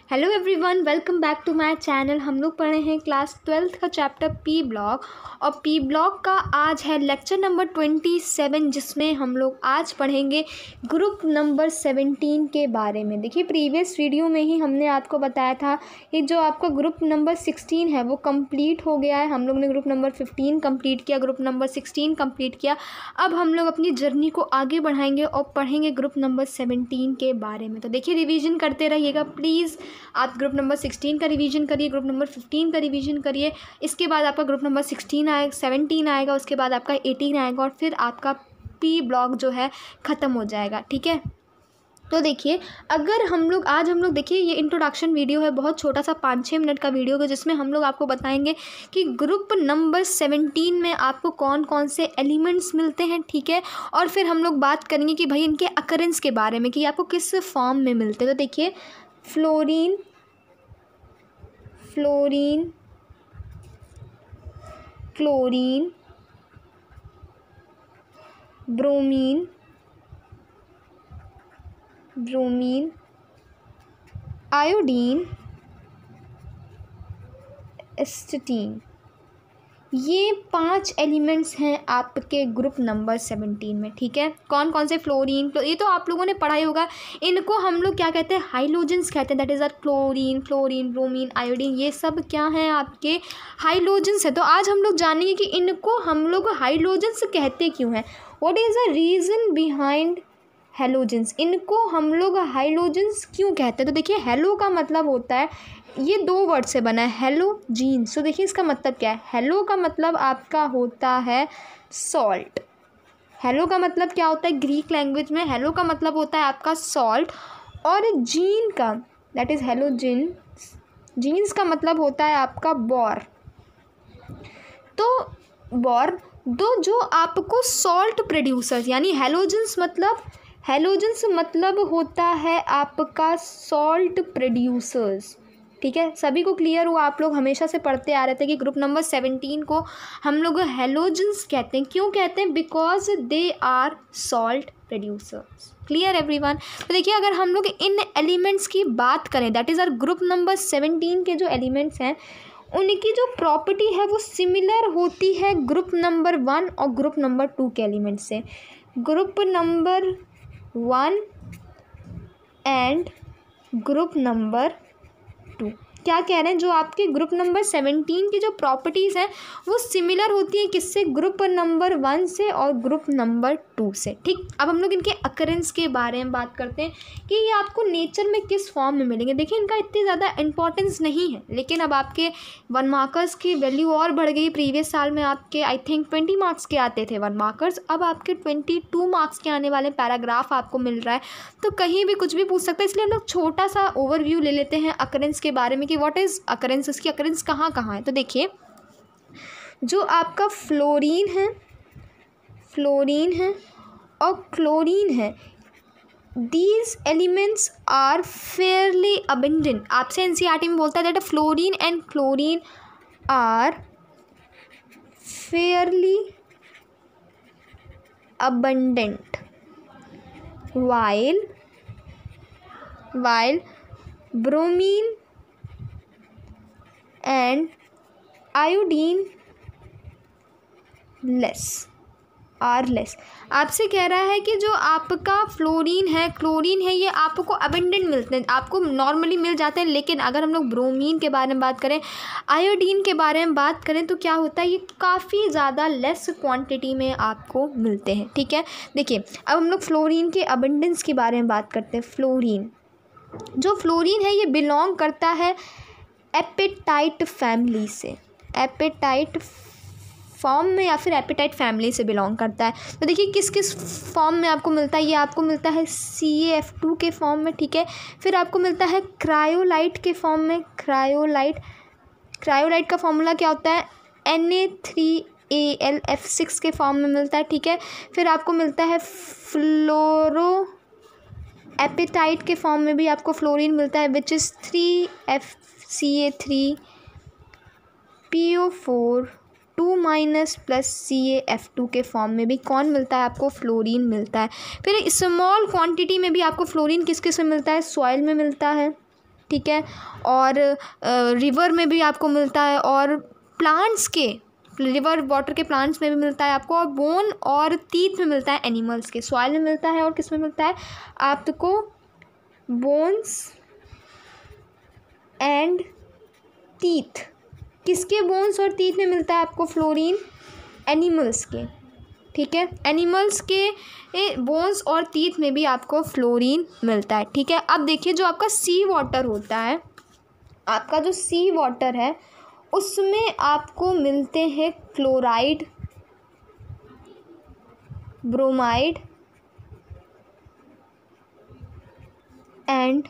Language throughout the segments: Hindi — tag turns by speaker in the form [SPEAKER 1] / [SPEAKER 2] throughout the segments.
[SPEAKER 1] Hello everyone, welcome back to my channel. हम लोग पढ़े हैं क्लास 12th का चैप्टर पी ब्लॉक और पी ब्लॉक का आज है लेक्चर नंबर 27, जिसमें हम लोग आज पढ़ेंगे ग्रुप नंबर 17 के बारे में। देखिए, प्रीवियस वीडियो में ही हमने आपको बताया था कि जो आपका ग्रुप नंबर 16 है वो कंप्लीट हो गया है। हम लोग ने ग्रुप नंबर 15 कंप्लीट किया, ग्रुप नंबर 16 कंप्लीट किया। अब हम लोग अपनी जर्नी को आगे बढ़ाएंगे और पढ़ेंगे ग्रुप नंबर 17 के बारे में। तो देखिए, रिवीजन करते रहिएगा प्लीज़। आप ग्रुप नंबर 16 का रिवीजन करिए, ग्रुप नंबर 15 का रिवीजन करिए। इसके बाद आपका ग्रुप नंबर 17 आएगा, उसके बाद आपका 18 आएगा और फिर आपका पी ब्लॉक जो है ख़त्म हो जाएगा। ठीक है, तो देखिए, अगर आज हम लोग देखिए, ये इंट्रोडक्शन वीडियो है, बहुत छोटा सा 5-6 मिनट का वीडियो है, जिसमें हम लोग आपको बताएंगे कि ग्रुप नंबर 17 में आपको कौन कौन से एलिमेंट्स मिलते हैं। ठीक है, और फिर हम लोग बात करेंगे कि भाई इनके अकरेंस के बारे में कि आपको किस फॉर्म में मिलते हैं। तो देखिए, fluorine, chlorine, bromine, iodine, astatine, ये 5 एलिमेंट्स हैं आपके ग्रुप नंबर 17 में। ठीक है, कौन कौन से? फ्लोरीन, ये तो आप लोगों ने पढ़ा ही होगा। इनको हम लोग क्या कहते हैं? हाइलोजेंस कहते हैं। That is are chlorine, bromine, iodine, ये सब क्या हैं? आपके हाइलोजेंस है। तो आज हम लोग जानेंगे कि इनको हम लोग हाइलोजेंस कहते क्यों हैं। What is the reason behind halogens? इनको हम लोग हाइलोजेंस क्यों कहते हैं? तो देखिए, हेलो का मतलब होता है, ये 2 वर्ड से बना है, हेलोजीन। सो देखिए, इसका मतलब क्या है? हेलो का मतलब आपका होता है सॉल्ट। हेलो का मतलब क्या होता है ग्रीक लैंग्वेज में? हेलो का मतलब होता है आपका सॉल्ट। और जीन का, दैट इज़ हेलोजिन, जीन्स का मतलब होता है आपका बोर। तो बोर दो जो आपको सॉल्ट प्रोड्यूसर्स, यानी हेलोजेंस मतलब होता है आपका सॉल्ट प्रोड्यूसर्स। ठीक है, सभी को क्लियर हुआ? आप लोग हमेशा से पढ़ते आ रहे थे कि ग्रुप नंबर 17 को हम लोग हेलोजेंस कहते हैं। क्यों कहते हैं? Because they are salt producers. Clear everyone? तो देखिए, अगर हम लोग इन एलिमेंट्स की बात करें, that is are group number 17 के जो एलिमेंट्स हैं, उनकी जो प्रॉपर्टी है वो सिमिलर होती है ग्रुप नंबर 1 और ग्रुप नंबर 2 के एलिमेंट से। Group number 1 and group number 2 क्या कह रहे हैं? जो आपके ग्रुप नंबर 17 की जो प्रॉपर्टीज़ हैं वो सिमिलर होती है किससे? ग्रुप नंबर 1 से और ग्रुप नंबर 2 से। ठीक, अब हम लोग इनके अकरेंस के बारे में बात करते हैं कि ये आपको नेचर में किस फॉर्म में मिलेंगे। देखिए, इनका इतनी ज़्यादा इंपॉर्टेंस नहीं है, लेकिन अब आपके 1 मार्कर्स की वैल्यू और बढ़ गई। प्रीवियस साल में आपके आई थिंक 20 मार्क्स के आते थे 1 मार्कर्स, अब आपके 22 मार्क्स के आने वाले पैराग्राफ आपको मिल रहा है, तो कहीं भी कुछ भी पूछ सकते हैं। इसलिए हम लोग छोटा सा ओवरव्यू ले लेते हैं अकरेंस के बारे में कि व्हाट इज़ अकरेंस, इसकी अकरेंस कहाँ कहाँ है। तो देखिए, जो आपका फ्लोरीन है और क्लोरीन है, these elements are fairly abundant. आपसे एनसीईआरटी में बोलता है that fluorine and chlorine are fairly abundant while bromine and iodine are less। आपसे कह रहा है कि जो आपका फ्लोरीन है, क्लोरीन है, ये आपको अबंडेंट मिलते हैं, आपको नॉर्मली मिल जाते हैं। लेकिन अगर हम लोग ब्रोमीन के बारे में बात करें, आयोडीन के बारे में बात करें, तो क्या होता है? ये काफ़ी ज़्यादा लेस क्वांटिटी में आपको मिलते हैं। ठीक है, देखिए, अब हम लोग फ्लोरीन के अबंडेंस के बारे में बात करते हैं। जो फ्लोरीन है ये बिलोंग करता है एपेटाइट फैमिली से, एपेटाइट फॉर्म में या फिर एपेटाइट फैमिली से बिलोंग करता है। तो देखिए, किस किस फॉर्म में आपको मिलता है? ये आपको मिलता है CaF2 के फॉर्म में। ठीक है, फिर आपको मिलता है क्रायोलाइट के फॉर्म में। क्रायोलाइट का फॉर्मूला क्या होता है? Na3AlF6 के फॉर्म में मिलता है। ठीक है, फिर आपको मिलता है फ्लोरो एपेटाइट के फॉर्म में भी आपको फ्लोरीन मिलता है, which is 3FCA3PO4 2- plus CaF2 के फॉर्म में भी कौन मिलता है? आपको फ्लोरीन मिलता है। फिर स्मॉल क्वांटिटी में भी आपको फ्लोरीन किस किस में मिलता है? सॉइल में मिलता है, ठीक है, और रिवर में भी आपको मिलता है, और प्लांट्स के रिवर वाटर के प्लांट्स में भी मिलता है आपको, और बोन और टीथ में मिलता है एनिमल्स के। सॉइल में मिलता है और किस में मिलता है आपको, बोन्स एंड टीथ। किसके बोन्स और टीथ में मिलता है आपको फ्लोरीन, एनिमल्स के, ठीक है, एनिमल्स के बोन्स और टीथ में भी आपको फ्लोरीन मिलता है, ठीक है। अब देखिए जो आपका सी वाटर होता है, आपका जो सी वाटर है उसमें आपको मिलते हैं chloride, bromide and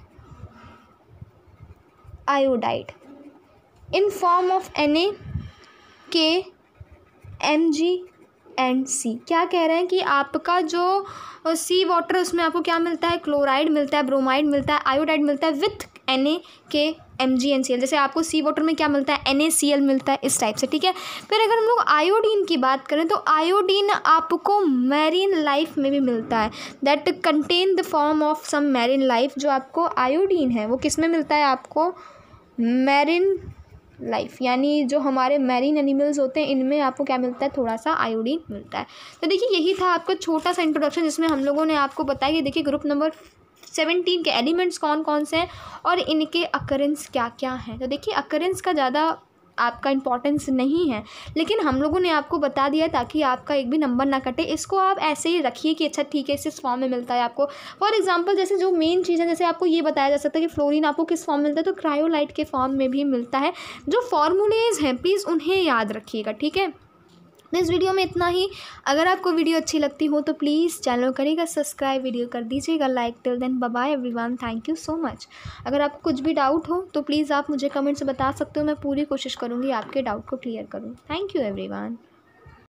[SPEAKER 1] iodide in form of Na, K, Mg and C. क्या कह रहे हैं कि आपका जो सी वाटर है उसमें आपको क्या मिलता है, क्लोराइड मिलता है, ब्रोमाइड मिलता है, आयोडाइड मिलता है with Na, K, Mg and Cl। जैसे आपको सी वाटर में क्या मिलता है, NaCl मिलता है, इस टाइप से, ठीक है। फिर अगर हम लोग आयोडीन की बात करें तो आयोडीन आपको मैरीन लाइफ में भी मिलता है, that contain the form of some marine life. जो आपको आयोडीन है वो किस में मिलता है आपको, मैरीन लाइफ, यानी जो हमारे मैरीन एनिमल्स होते हैं इनमें आपको क्या मिलता है, थोड़ा सा आयोडीन मिलता है। तो देखिए यही था आपका छोटा सा इंट्रोडक्शन जिसमें हम लोगों ने आपको बताया कि देखिए ग्रुप नंबर 17 के एलिमेंट्स कौन कौन से हैं और इनके अकरेंस क्या क्या हैं। तो देखिए अकरेंस का ज़्यादा आपका इम्पॉर्टेंस नहीं है, लेकिन हम लोगों ने आपको बता दिया ताकि आपका एक भी नंबर ना कटे। इसको आप ऐसे ही रखिए कि अच्छा ठीक है इस फॉर्म में मिलता है आपको। फॉर एग्जांपल जैसे जो मेन चीज़ है, जैसे आपको ये बताया जा सकता है कि फ्लोरीन आपको किस फॉर्म में मिलता है, तो क्रायोलाइट के फॉर्म में भी मिलता है। जो फॉर्मूलेज हैं प्लीज़ उन्हें याद रखिएगा, ठीक है। इस वीडियो में इतना ही। अगर आपको वीडियो अच्छी लगती हो तो प्लीज़ चैनल करिएगा सब्सक्राइब, वीडियो कर दीजिएगा like. Till then bye bye everyone, thank you so much. अगर आपको कुछ भी डाउट हो तो प्लीज़ आप मुझे कमेंट से बता सकते हो, मैं पूरी कोशिश करूँगी आपके डाउट को क्लियर करूँ। Thank you everyone.